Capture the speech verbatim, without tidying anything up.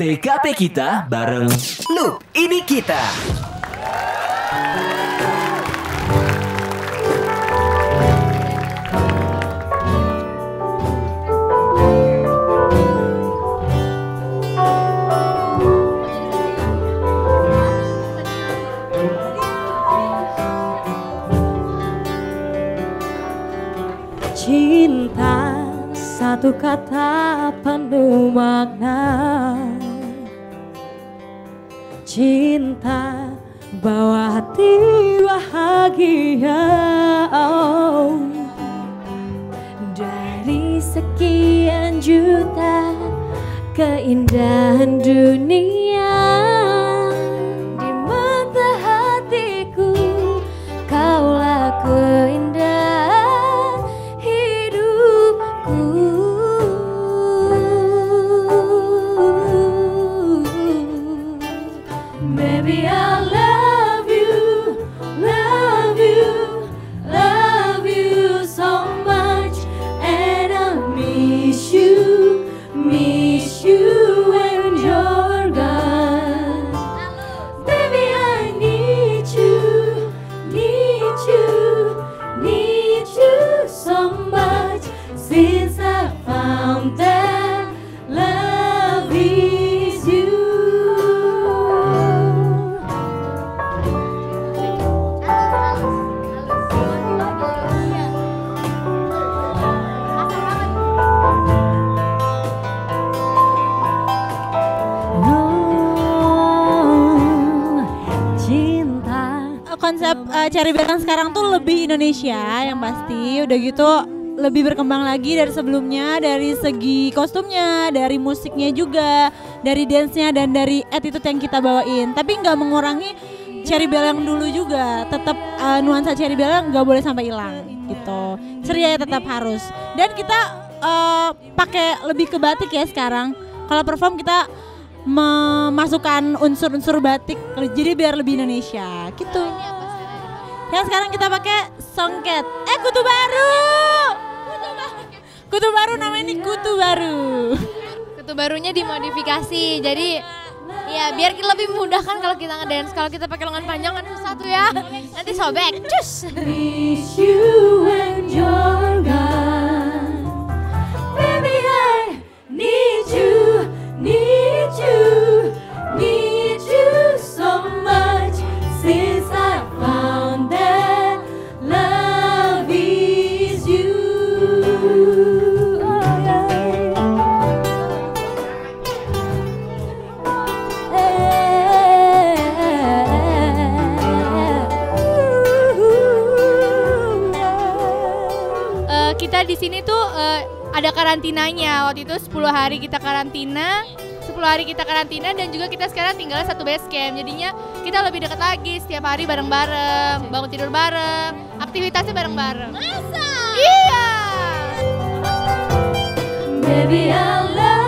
T K P kita bareng Loop Ini Kita. Cinta, satu kata penuh makna. Cinta, bawa hati bahagia. Oh. Dari sekian juta keindahan dunia, di mata hatiku kaulah keindahan Baby, I love you, love you, love you so much. And I miss you, miss you when you're gone. Baby, I need you, need you, need you so much. Since I found that love is you. Konsep uh, Cherry Bell yang sekarang tuh lebih Indonesia yang pasti, udah gitu lebih berkembang lagi dari sebelumnya, dari segi kostumnya, dari musiknya juga, dari dance-nya dan dari attitude yang kita bawain. Tapi nggak mengurangi Cherry Bell yang dulu juga, tetap uh, nuansa Cherry Bell nggak boleh sampai hilang gitu. Ceria tetap harus. Dan kita uh, pakai lebih ke batik ya sekarang. Kalau perform kita memasukkan unsur-unsur batik, jadi biar lebih Indonesia gitu. Yang sekarang kita pakai songket. Eh kutu baru. Kutu baru. Kutu baru namanya ini kutu baru. Kutu barunya dimodifikasi. Jadi ya biar lebih memudahkan kalau kita ngedance. Kalau kita pakai lengan panjang kan susah tuh ya. Nanti sobek. Cus. Miss you when you're gone. Baby, I need you, need you, need you so much. Since I found that love is you. Oh, yeah. Uh, kita di sini tuh uh, ada karantinanya. Waktu itu sepuluh hari kita karantina. sepuluh hari kita karantina dan juga kita sekarang tinggal satu base camp. Jadinya kita lebih dekat lagi, setiap hari bareng-bareng, bangun tidur bareng, aktivitasnya bareng-bareng. Masa? Iya. Baby, I love